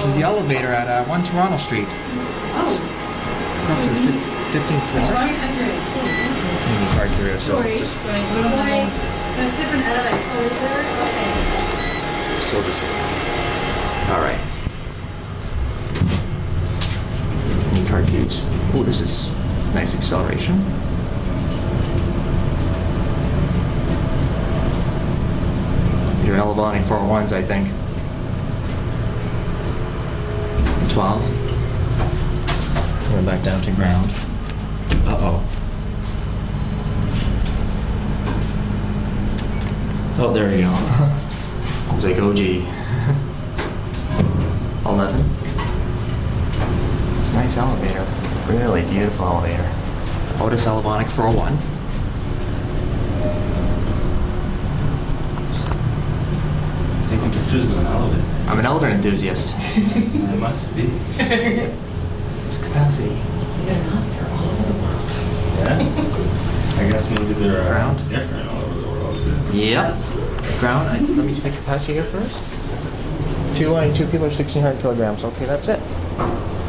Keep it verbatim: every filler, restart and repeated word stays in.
This is the elevator at uh, one Toronto Street. Oh. Up to the fifteenth floor. Right under it. Maybe hard to hear, so Sorry. just Sorry. There's different elevators. Oh, is there? Okay. so just. All right. Any card keys? Oh, this is nice acceleration. Your Elevonic four oh ones, I think. twelve. Going back down to ground. Uh-oh. Oh, there we go. It was like O G. eleven. It's a nice elevator. Really beautiful elevator. OTIS Elevonic four oh one. Taking pictures of an elevator. I'm an elevator enthusiast. I must be. It's classy. They're not. They're all over the world. Yeah? I guess maybe they're Ground. uh, different all over the world. Too. Yep. Ground. I, let me see the capacity here first. Two, uh, two people are sixteen hundred kilograms. Okay, that's it.